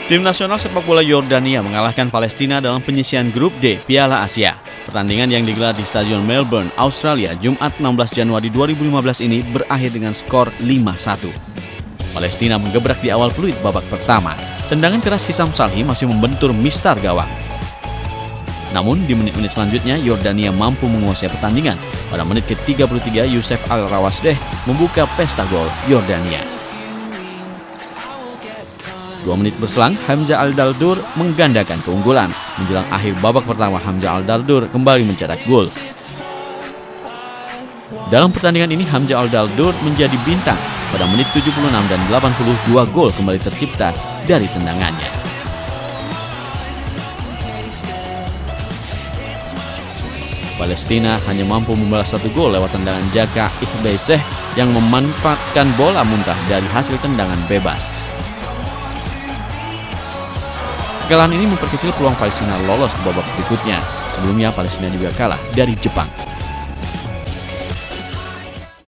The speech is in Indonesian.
Tim nasional sepak bola Yordania mengalahkan Palestina dalam penyisihan grup D Piala Asia. Pertandingan yang digelar di Stadion Melbourne, Australia, Jumat 16 Januari 2015 ini berakhir dengan skor 5-1. Palestina menggebrak di awal peluit babak pertama. Tendangan keras Hisam Salhi masih membentur mistar gawang. Namun di menit-menit selanjutnya Yordania mampu menguasai pertandingan. Pada menit ke-33 Youssef Al-Rawasdeh membuka pesta gol Yordania. 2 menit berselang, Hamzah Al-Daldur menggandakan keunggulan. Menjelang akhir babak pertama, Hamzah Al-Daldur kembali mencetak gol. Dalam pertandingan ini, Hamzah Al-Daldur menjadi bintang. Pada menit 76 dan 82 gol kembali tercipta dari tendangannya. Palestina hanya mampu membalas 1 gol lewat tendangan Jaka Ikhbaiseh yang memanfaatkan bola muntah dari hasil tendangan bebas. Kekalahan ini memperkecil peluang Palestina lolos ke babak berikutnya. Sebelumnya Palestina juga kalah dari Jepang.